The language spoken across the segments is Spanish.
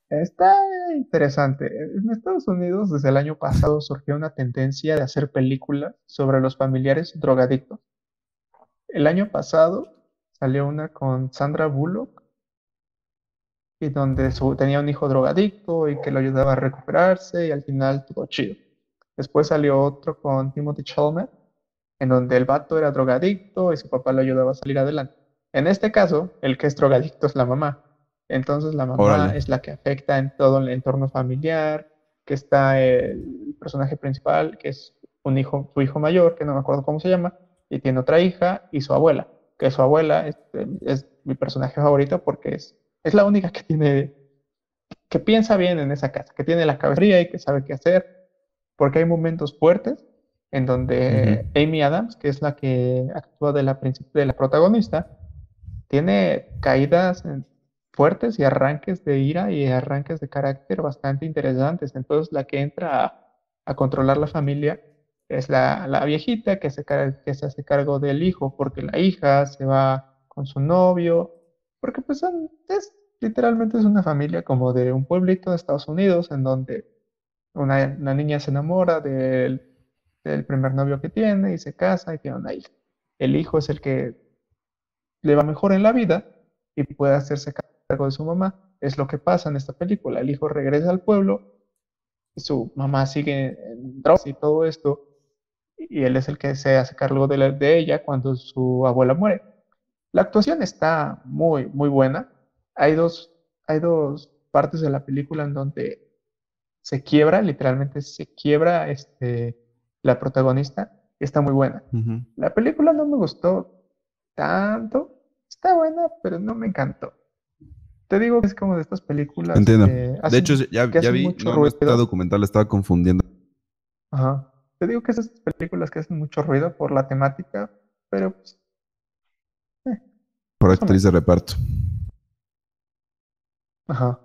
Está interesante. En Estados Unidos, desde el año pasado, surgió una tendencia de hacer películas sobre los familiares drogadictos. El año pasado salió una con Sandra Bullock, y donde tenía un hijo drogadicto y que lo ayudaba a recuperarse y al final todo chido. Después salió otro con Timothy Chalamet, en donde el vato era drogadicto y su papá lo ayudaba a salir adelante. En este caso, el que es drogadicto es la mamá. Entonces la Órale. mamá es la que afecta en todo el entorno familiar, que está el personaje principal, que es un hijo, su hijo mayor, que no me acuerdo cómo se llama, y tiene otra hija, y su abuela, que su abuela es mi personaje favorito porque es la única que tiene, que piensa bien en esa casa, que tiene la cabeza fría y que sabe qué hacer, porque hay momentos fuertes en Ujú. donde Amy Adams, que es la que actúa de la protagonista, tiene caídas fuertes y arranques de ira y arranques de carácter bastante interesantes. Entonces, la que entra a controlar la familia es la viejita que se hace cargo del hijo, porque la hija se va con su novio, porque pues literalmente es una familia como de un pueblito de Estados Unidos, en donde una niña se enamora del primer novio que tiene y se casa y tiene una hija. El hijo es el que le va mejor en la vida y puede hacerse cargo de su mamá. Es lo que pasa en esta película. El hijo regresa al pueblo y su mamá sigue en drogas y todo esto, y él es el que se hace cargo de ella cuando su abuela muere. La actuación está muy, muy buena. Hay dos partes de la película en donde se quiebra, literalmente se quiebra la protagonista, y está muy buena. Ujú. La película no me gustó tanto, está buena, pero no me encantó. Te digo que es como de estas películas Entiendo. que De hecho, hacen, que ya hacen vi, mucho no, no está ruido. documental, estaba confundiendo. Ajá. Te digo que esas películas que hacen mucho ruido por la temática, pero pues, eh, Por más o actriz menos. de reparto. Ajá.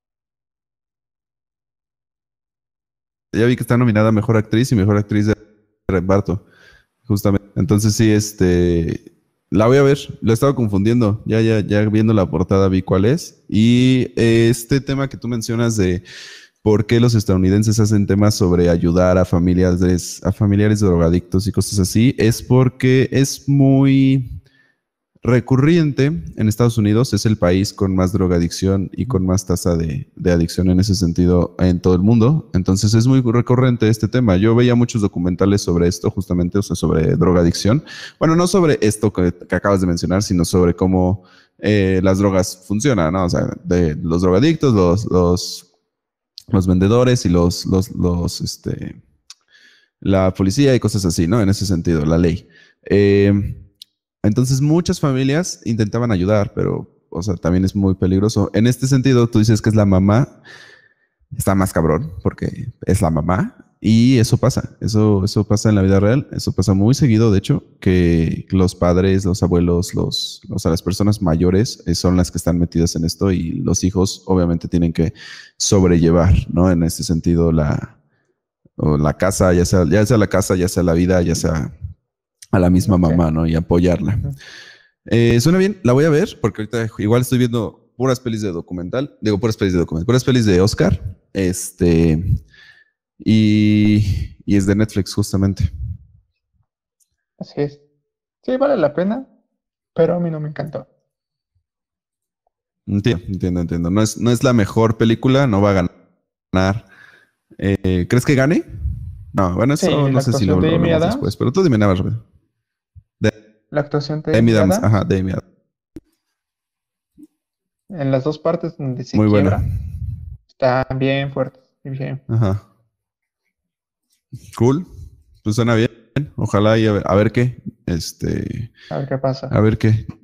Ya vi que está nominada a Mejor Actriz y Mejor Actriz de reparto, justamente. Entonces sí, la voy a ver, la estaba confundiendo. Ya viendo la portada vi cuál es. Y este tema que tú mencionas de por qué los estadounidenses hacen temas sobre ayudar a familiares de drogadictos y cosas así, es porque es muy recurrente en Estados Unidos. Es el país con más drogadicción y con más tasa de adicción en ese sentido en todo el mundo. Entonces es muy recurrente este tema. Yo veía muchos documentales sobre esto, justamente, o sea, sobre drogadicción. Bueno, no sobre esto que acabas de mencionar, sino sobre cómo las drogas funcionan, ¿no? O sea, de los drogadictos, los vendedores y la policía y cosas así, ¿no? En ese sentido, la ley. Eh, entonces muchas familias intentaban ayudar, pero, o sea, también es muy peligroso. En este sentido, tú dices que es la mamá, está más cabrón, porque es la mamá, y eso pasa, eso pasa en la vida real, eso pasa muy seguido, de hecho, que los padres, los abuelos, o sea, las personas mayores son las que están metidas en esto y los hijos obviamente tienen que sobrellevar, ¿no? En este sentido, o la casa, ya sea la casa, ya sea la vida, ya sea a la misma Ok. mamá, ¿no? Y apoyarla. Ujú. Suena bien, la voy a ver, porque ahorita igual estoy viendo puras pelis de documental, digo puras pelis de documental, puras pelis de Oscar, y es de Netflix justamente. Así es. Sí, vale la pena, pero a mí no me encantó. Entiendo. No es la mejor película, no va a ganar. ¿Crees que gane? No, bueno, eso Sí, no la sé si actuación lo de Amy hablamos después, Adams, pero tú dime nada más rápido. De la actuación de Amy Amy Adams, ajá, Adams, de Amy Adams. en las dos partes donde se Muy buena. quiebra, están bien fuertes y bien. Ajá. Cool. Pues suena bien. Ojalá y a ver qué. A ver qué pasa. A ver qué.